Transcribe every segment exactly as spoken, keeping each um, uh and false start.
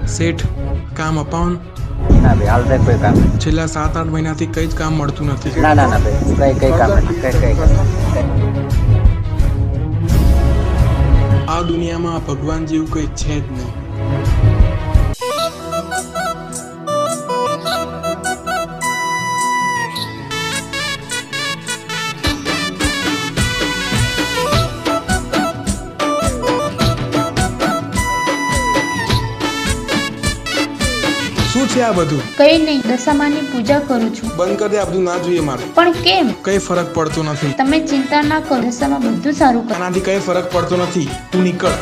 શેઠ કામ અપાવન ના ભાઈ હાલ કોઈ કામ નથી. છેલ્લા સાત આઠ મહિનાથી કઈ જ કામ મળતું નથી. ના ના ના ભાઈ કઈ કઈ કામ નથી. કઈ કઈ કામ નથી. આ દુનિયામાં ભગવાન જેવું કઈ છે જ નહીં. શું છે આ બધું? કઈ નહીં, દશામાની પૂજા કરું છું. બંધ કરી દે, આ બધું ના જોઈએ મારે. પણ કેમ? કઈ ફરક પડતો નથી. તમે ચિંતા ના કરો, દશામાં બધું સારું કરે. આનાથી કઈ ફરક પડતો નથી. તું નીકળ.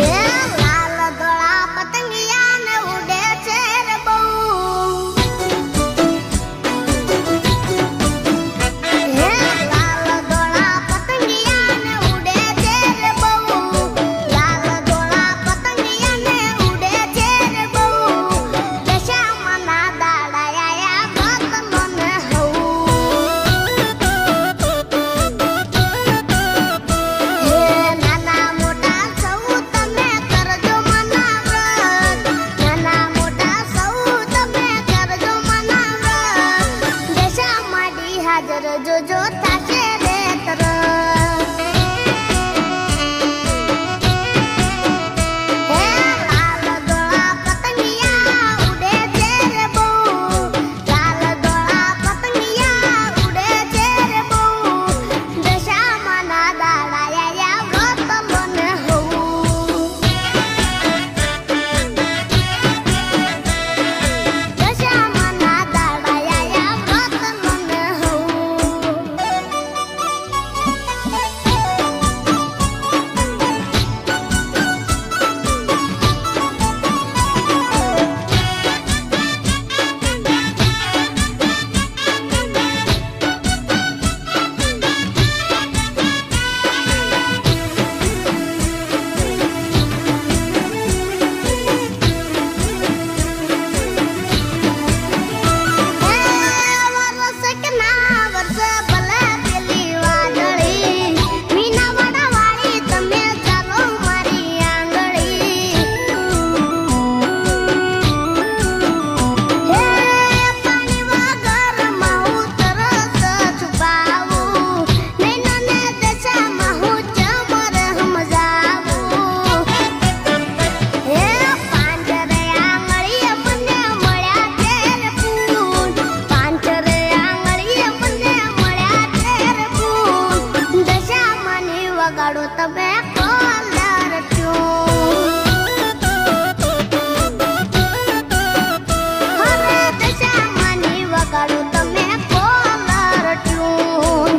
જોજો થાશે રે તર હે લાલ દોળા પતંગિયા ઉડે છે રે બહુ લાલ દોળા પતંગિયા ઉડે છે રે બહુ દશામાના દાડાયા વ્રત મને હોવું દશામાના દાડાયા વ્રત મને હોવું વગાડો તમે કોલર ટ્યુન હરે દશામાની વગાડો તમે કોલર ટ્યુન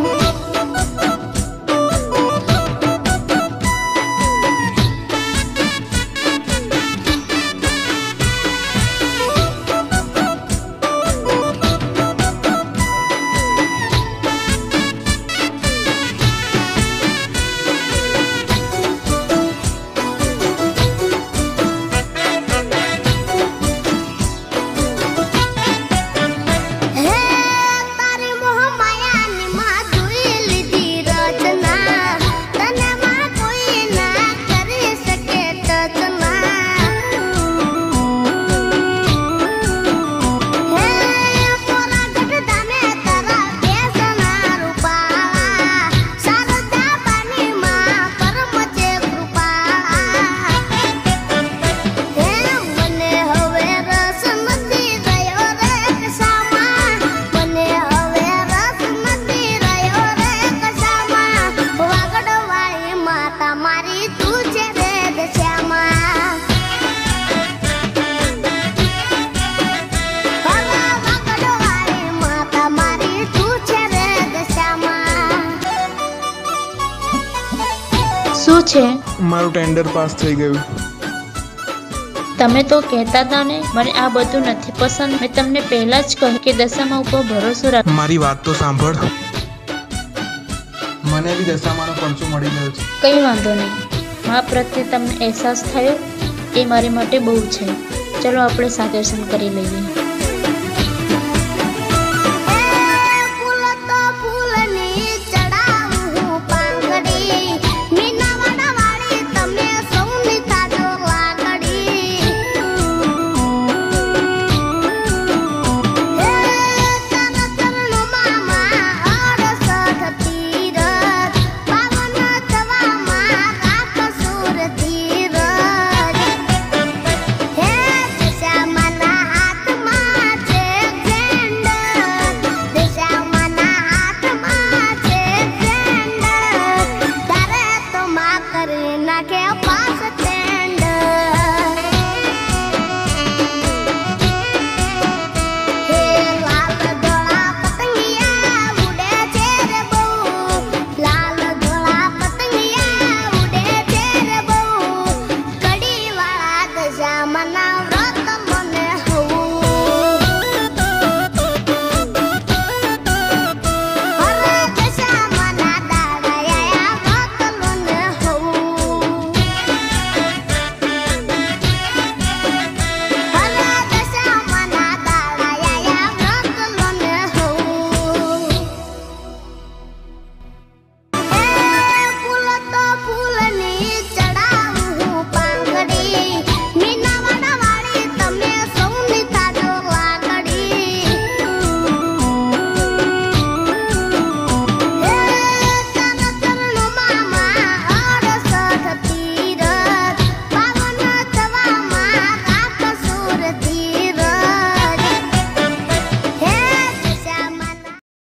મારી તું છે રે દશામાં હવા વગડવાળી માતા મારી તું છે રે દશામાં શું છે? મારું ટેન્ડર પાસ થઈ ગયું. તમે તો કહેતા હતા ને મને આ બધું નથી પસંદ. મેં તમને પહેલા જ કહ્યું કે દશામાં ઉપર ભરોસો રાખ. મારી વાત તો સાંભળ. મને બી દશામાનો પંચો મળી ગયો છે. કંઈ વાંધો નહીં. મા પ્રત્યે તમને અહેસાસ થયો એ મારી માટે બહુ છે. ચલો આપણે સાદર્શન કરી લઈએ.